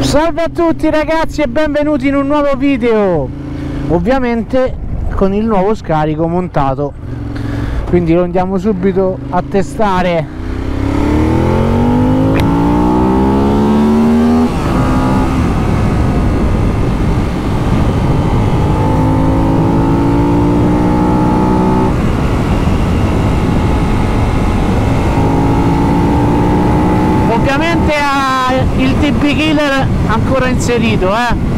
Salve a tutti ragazzi e benvenuti in un nuovo video, ovviamente con il nuovo scarico montato, quindi lo andiamo subito a testare. Ovviamente ha il TP Killer ancora inserito,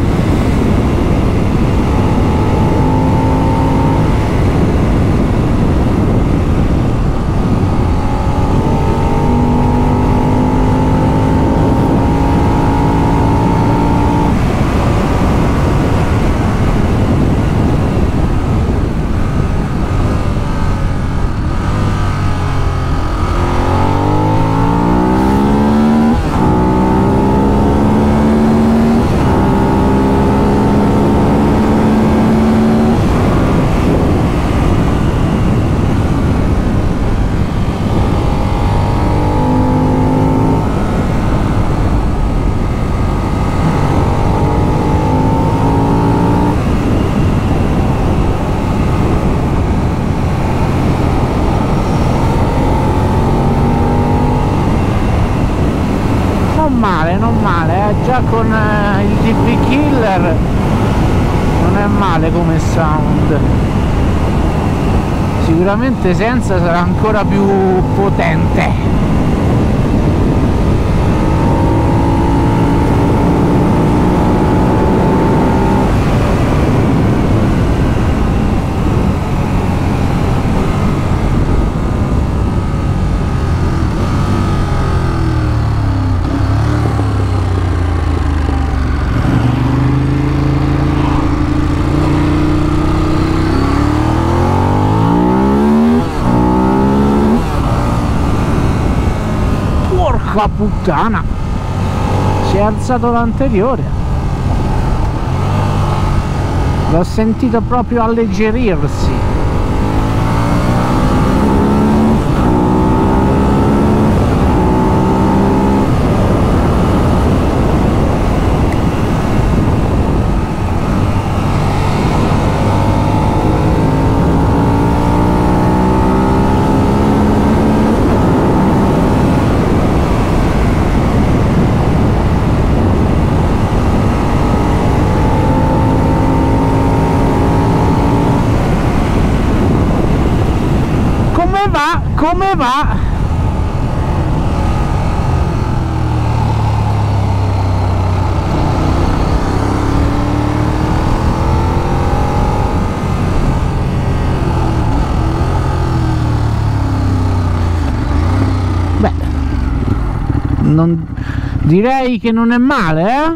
non male, già con il TP Killer non è male come sound. Sicuramente senza sarà ancora più potente. Porca puttana, si è alzato l'anteriore, l'ho sentito proprio alleggerirsi. Come va? Beh, non direi che non è male,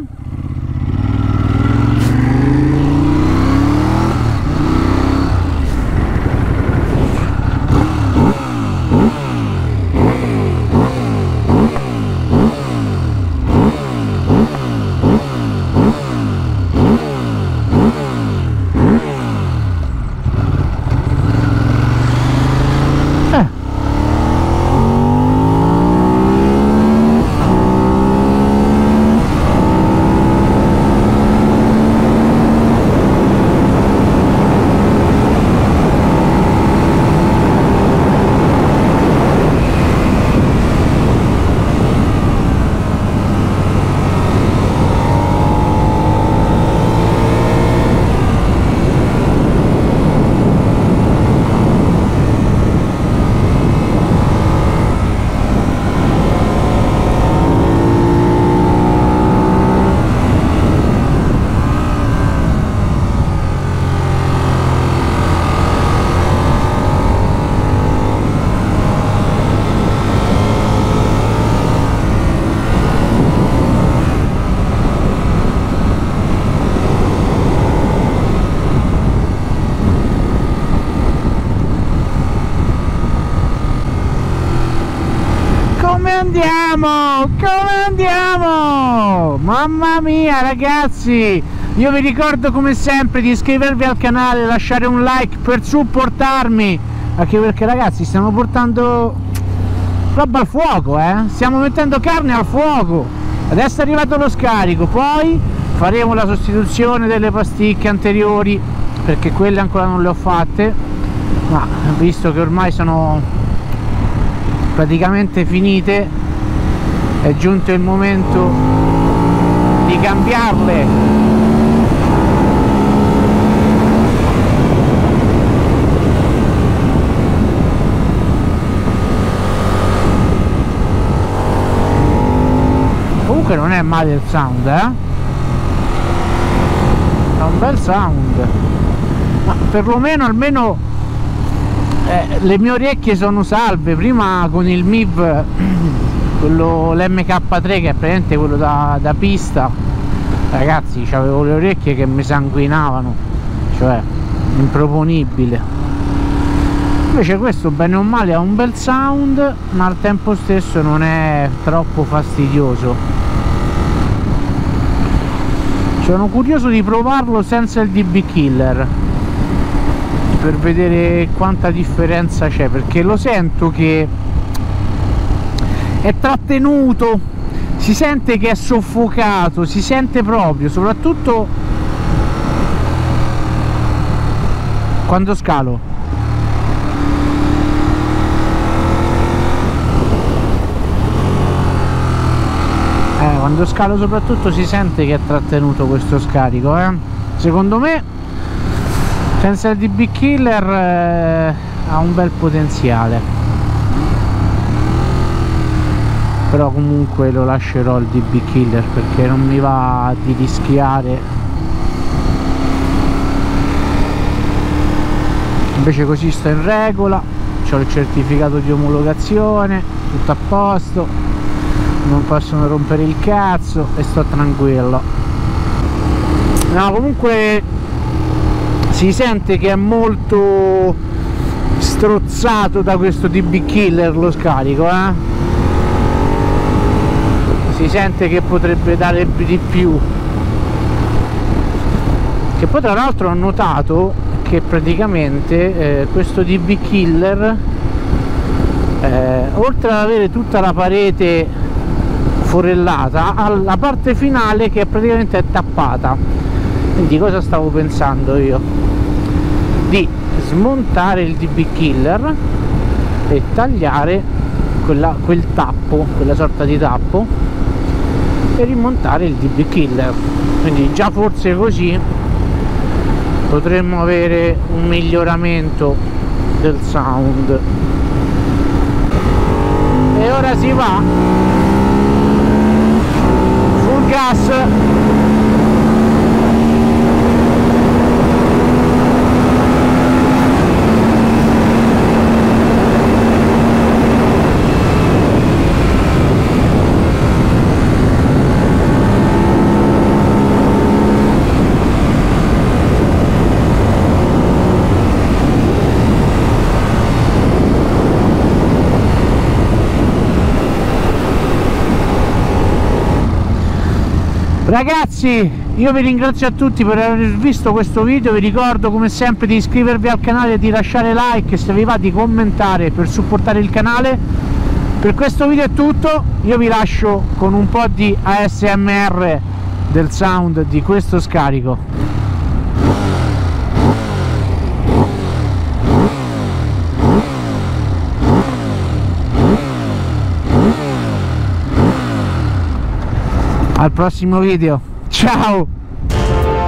Come andiamo? Mamma mia ragazzi, io vi ricordo come sempre di iscrivervi al canale, lasciare un like per supportarmi, anche perché ragazzi stiamo portando roba al fuoco, stiamo mettendo carne al fuoco. Adesso è arrivato lo scarico, poi faremo la sostituzione delle pasticche anteriori, perché quelle ancora non le ho fatte, ma visto che ormai sono praticamente finite è giunto il momento di cambiarle. Comunque non è male il sound, è un bel sound, ma perlomeno almeno le mie orecchie sono salve. Prima con il MIV, quello l'MK3, che è praticamente quello da pista, ragazzi, avevo le orecchie che mi sanguinavano, cioè improponibile. Invece questo bene o male ha un bel sound, ma al tempo stesso non è troppo fastidioso. Sono curioso di provarlo senza il DB Killer per vedere quanta differenza c'è, perché lo sento che è trattenuto, si sente che è soffocato, si sente proprio, soprattutto quando scalo. Quando scalo soprattutto si sente che è trattenuto questo scarico, secondo me senza il DB Killer ha un bel potenziale, però comunque lo lascerò il DB Killer perché non mi va di rischiare. Invece così sto in regola, ho il certificato di omologazione, tutto a posto, non possono rompere il cazzo e sto tranquillo. No, comunque si sente che è molto strozzato da questo DB Killer lo scarico, si sente che potrebbe dare di più. Che poi tra l'altro ho notato che praticamente questo DB Killer oltre ad avere tutta la parete forellata, ha la parte finale che praticamente è tappata. Quindi cosa stavo pensando io? Di smontare il DB Killer e tagliare quel tappo, quella sorta di tappo, e rimontare il DB Killer. Quindi già forse così potremmo avere un miglioramento del sound. E ora si va full gas. Ragazzi, io vi ringrazio a tutti per aver visto questo video, vi ricordo come sempre di iscrivervi al canale e di lasciare like, se vi va di commentare per supportare il canale. Per questo video è tutto, io vi lascio con un po' di ASMR del sound di questo scarico. Al prossimo video, ciao!